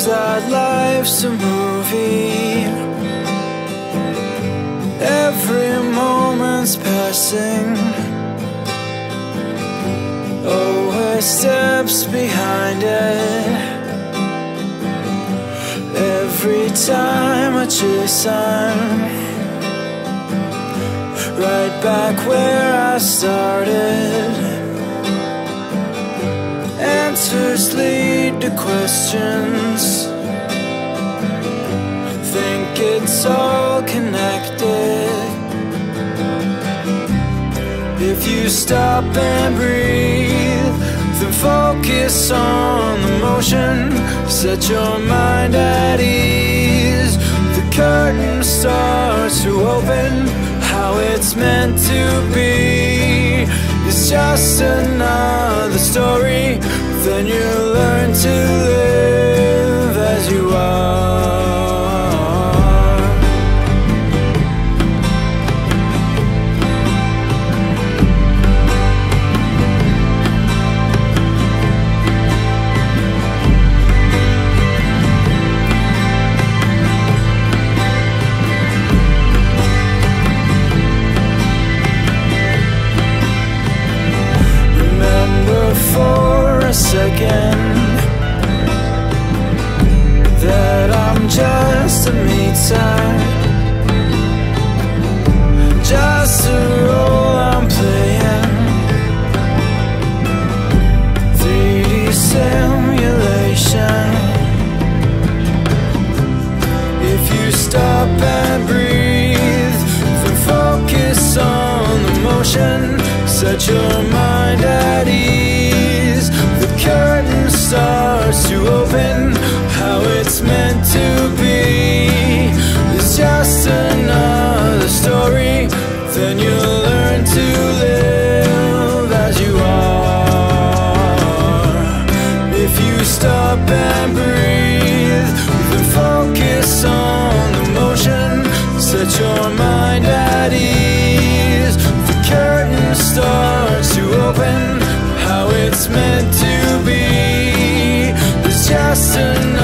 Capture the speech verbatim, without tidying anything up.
seems that life's a movie. Every moment's passing, always steps behind it. Every time I chase on, right back where I started. Answers lead to questions. Think it's all connected. If you stop and breathe, then focus on the motion. Set your mind at ease. The curtain starts to open. How it's meant to be is just another story. Then you learn to live as you are. For a second that I'm just a meatsack, just a role I'm playing. three D simulation. If you stop and breathe, then focus on the motion. Set your mind at ease. The curtain starts to open. How it's meant to be is just another story. Then you'll learn to live as you are. If you stop and breathe, then focus on the motion. Set your mind at ease. The curtain starts to open. How it's meant to be is just another